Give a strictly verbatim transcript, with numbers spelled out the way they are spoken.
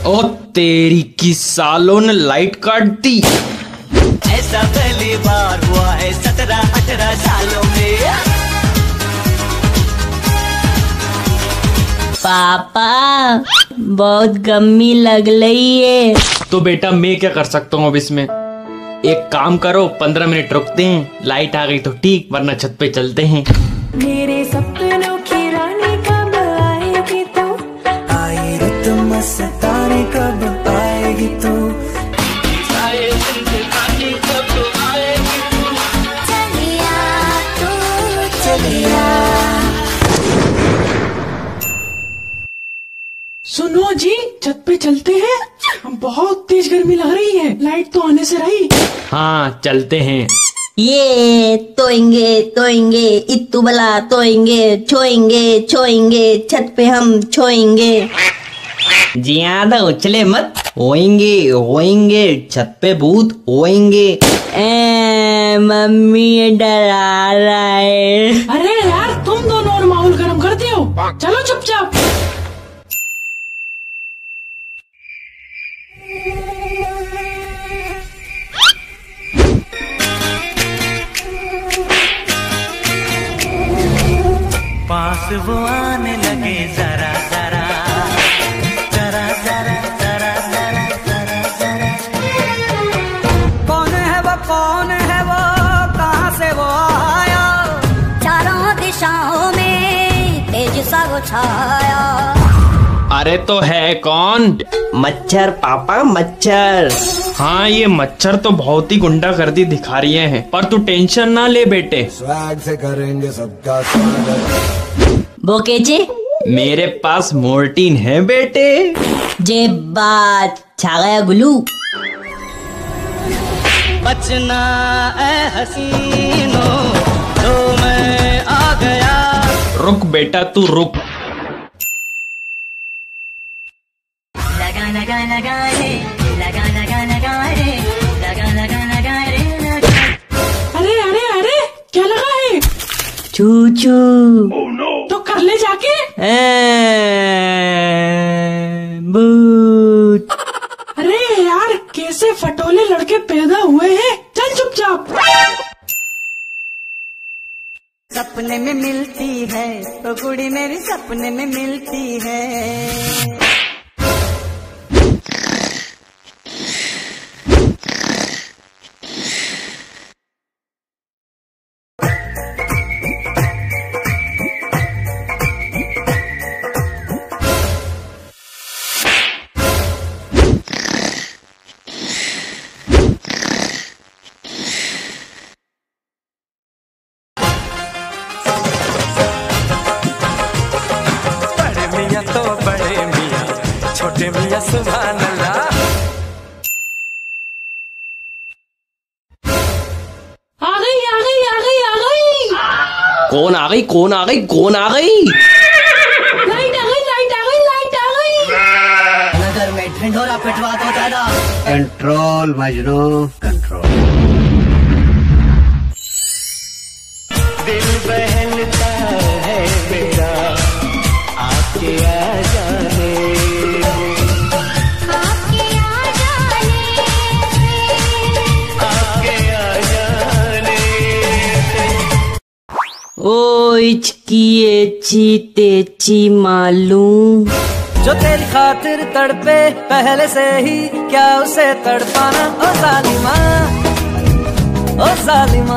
ओ तेरी की सालों ने लाइट काट दी। ऐसा पहली बार हुआ है सत्रह अठारह सालों में। पापा बहुत गम्मी लग रही है। तो बेटा मैं क्या कर सकता हूँ अब इसमें? एक काम करो, पंद्रह मिनट रुकते हैं, लाइट आ गई तो ठीक, वरना छत पे चलते हैं। मेरे सपनों की रानी कब आएगी तू, आई रुत मस्तानी कब आएगी तू, आए जिंदगानी कब आएगी तू, चलिया तू चलिया। सुनो जी, छत पे चलते हैं, बहुत तेज गर्मी लग रही है, लाइट तो आने से रही। हाँ चलते हैं। ये तोएंगे तोएंगे इत्तू बला तोएंगे छोएंगे छोएंगे छत पे हम छोएंगे। ज्यादा उछले मत, होएंगे होएंगे छत पे भूत होएंगे। ए, मम्मी डरा रहा है। अरे यार तुम दोनों और माहौल गर्म कर दियो, चलो चुपचाप। पास वो आने लगे जरा जरा जरा जरा जरा जरा जरा जरा। कौन है वो कौन है वो, कहाँ से वो आया, चारों दिशाओं में तेज सा वो छाया। अरे तो है कौन? मच्छर पापा मच्छर। हाँ ये मच्छर तो बहुत ही गुंडागर्दी दिखा रही है, पर तू टेंशन ना ले बेटे, स्वैग से करेंगे सबका स्वागत। बोकेचे मेरे पास मोर्टीन है बेटे। जे बात छा गया गुलू। बचना ए हसीनो तो मैं आ गया। रुक बेटा तू रुक। लगा लगा लगा रे, लगा लगा लगा रे, लगा लगा लगा रे लगा। अरे अरे अरे क्या लगा है? चू चू। तो कर ले जाके। भूत। अरे यार कैसे फटोले लड़के पैदा हुए हैं, चल चुपचाप। सपने में मिलती है तो कुड़ी मेरी सपने में मिलती है। तो बड़े मियां छोटे मियां सुभान अल्लाह। आ गई आ गई आ गई आ गई। कौन आ गई कौन आ गई कौन आ गई? लाइट आ गई लाइट आ गई लाइट आ गई। नगर में ढिंढोरा पिटवा दो दादा। कंट्रोल मजनू कंट्रोल। दिल बहलता है मेरा आपके आ जाने, आपके आ जाने आपके आ जाने। ओ इचकिए चीते ची मालूम। जो तेरी खातिर तड़पे पहले से ही क्या उसे तड़पाना। ओ जालिमा ओ जालिमा।